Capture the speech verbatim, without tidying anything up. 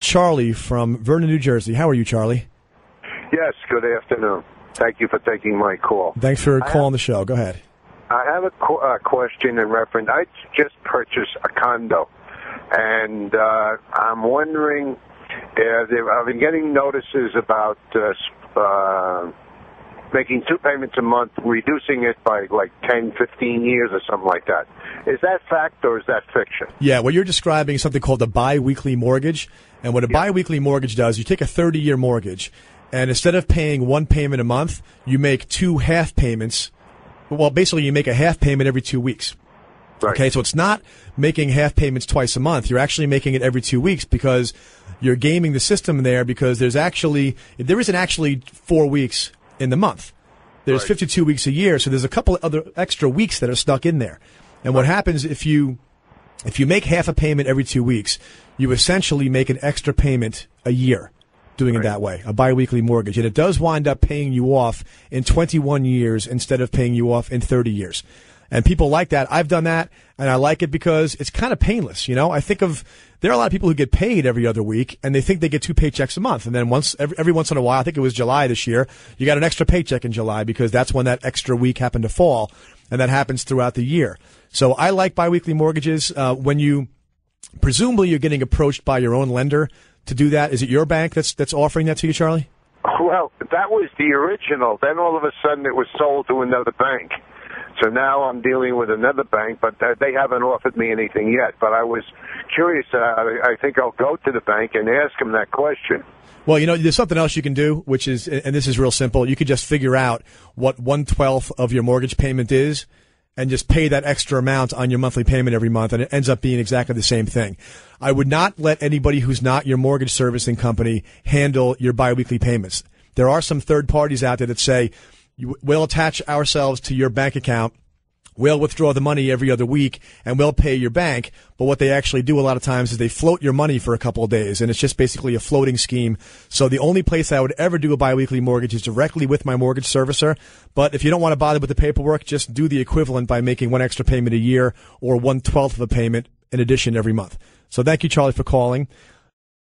Charlie from Vernon, New Jersey. How are you, Charlie? Yes, good afternoon. Thank you for taking my call. Thanks for calling the show. Go ahead. I have a qu- uh, question in reference. I just purchased a condo, and uh, I'm wondering, uh, they- I've been getting notices about uh, uh, making two payments a month, reducing it by like ten, fifteen years or something like that. Is that fact or is that fiction? Yeah, what you're describing is something called a biweekly mortgage. And what a Yeah. biweekly mortgage does, you take a thirty-year mortgage, and instead of paying one payment a month, you make two half payments. Well, basically, you make a half payment every two weeks. Right. Okay, so it's not making half payments twice a month. You're actually making it every two weeks because you're gaming the system there because there's actually, there isn't actually four weeks in the month. There's Right. fifty-two weeks a year, so there's a couple of other extra weeks that are stuck in there. And what happens if you if you make half a payment every two weeks, you essentially make an extra payment a year doing it that way, a biweekly mortgage. And it does wind up paying you off in twenty-one years instead of paying you off in thirty years. And people like that. I've done that, and I like it because it's kind of painless. You know, I think of, there are a lot of people who get paid every other week, and they think they get two paychecks a month. And then once, every, every once in a while, I think it was July this year, you got an extra paycheck in July because that's when that extra week happened to fall. And that happens throughout the year. So I like biweekly mortgages. Uh, when you, presumably you're getting approached by your own lender to do that. Is it your bank that's, that's offering that to you, Charlie? Well, that was the original. Then all of a sudden it was sold to another bank. So now I'm dealing with another bank, but they haven't offered me anything yet. But I was curious. Uh, I think I'll go to the bank and ask them that question. Well, you know, there's something else you can do, which is, and this is real simple. You could just figure out what one twelfth of your mortgage payment is and just pay that extra amount on your monthly payment every month, and it ends up being exactly the same thing. I would not let anybody who's not your mortgage servicing company handle your biweekly payments. There are some third parties out there that say, we'll attach ourselves to your bank account. We'll withdraw the money every other week, and we'll pay your bank. But what they actually do a lot of times is they float your money for a couple of days, and it's just basically a floating scheme. So the only place I would ever do a biweekly mortgage is directly with my mortgage servicer. But if you don't want to bother with the paperwork, just do the equivalent by making one extra payment a year or one twelfth of a payment in addition every month. So thank you, Charlie, for calling.